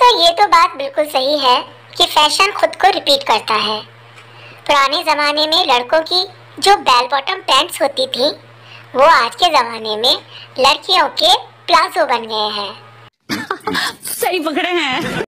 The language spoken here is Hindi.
दोस्तों ये तो बात बिल्कुल सही है कि फैशन खुद को रिपीट करता है। पुराने ज़माने में लड़कों की जो बेल बॉटम पैंट्स होती थी वो आज के ज़माने में लड़कियों के प्लाजो बन गए हैं। सही पकड़े हैं।